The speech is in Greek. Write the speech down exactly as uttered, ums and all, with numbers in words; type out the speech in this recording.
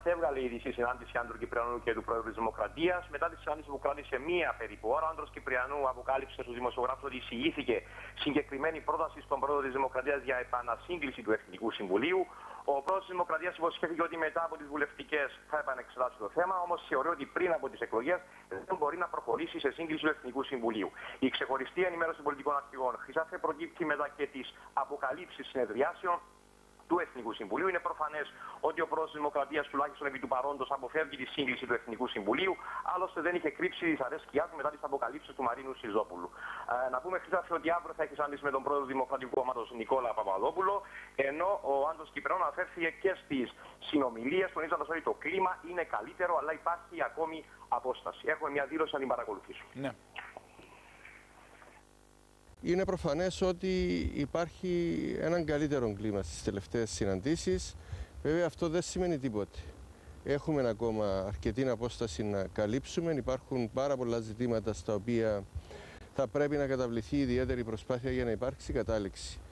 Έβγαλε ήδη η συνάντηση Άντρου Κυπριανού και του Πρόεδρου της Δημοκρατίας. Μετά τη συνάντηση που κράτησε μία περίπου ώρα, ο Άντρος Κυπριανού αποκάλυψε στους δημοσιογράφους ότι εισηγήθηκε συγκεκριμένη πρόταση στον Πρόεδρο της Δημοκρατίας για επανασύγκληση του Εθνικού Συμβουλίου. Ο Πρόεδρος της Δημοκρατίας υποσχέθηκε ότι μετά από τις βουλευτικές θα επανεξετάσει το θέμα, όμως θεωρεί ότι πριν από τις εκλογές δεν μπορεί να προχωρήσει σε σύγκληση του Εθνικού Συμβουλίου. Η ξεχωριστή ενημέρωση των πολιτικών αρχηγών Χρυσάφε προκύπτει μετά και τις αποκαλύψεις συνεδριάσεων του Εθνικού Συμβουλίου. Είναι προφανές ότι ο Πρόεδρος της Δημοκρατίας, τουλάχιστον επί του παρόντος, αποφεύγει τη σύγκληση του Εθνικού Συμβουλίου. Άλλωστε, δεν είχε κρύψει τη δυσαρέσκειά του μετά τις αποκαλύψεις του Μαρίνου Σιζόπουλου. Ε, να πούμε, Χρυσάφε, ότι αύριο θα έχει συνάντηση με τον Πρόεδρο του Δημοκρατικού Κόμματος Νικόλα Παπαδόπουλο, ενώ ο Άντρος Κυπριανού αναφέρθηκε και στις συνομιλίες, τονίζοντας ότι το κλίμα είναι καλύτερο, αλλά υπάρχει ακόμη απόσταση. Έχουμε μια δήλωση να την παρακολουθήσουμε. Ναι. Είναι προφανές ότι υπάρχει έναν καλύτερο κλίμα στις τελευταίες συναντήσεις. Βέβαια αυτό δεν σημαίνει τίποτε. Έχουμε ακόμα αρκετή απόσταση να καλύψουμε. Υπάρχουν πάρα πολλά ζητήματα στα οποία θα πρέπει να καταβληθεί ιδιαίτερη προσπάθεια για να υπάρξει κατάληξη.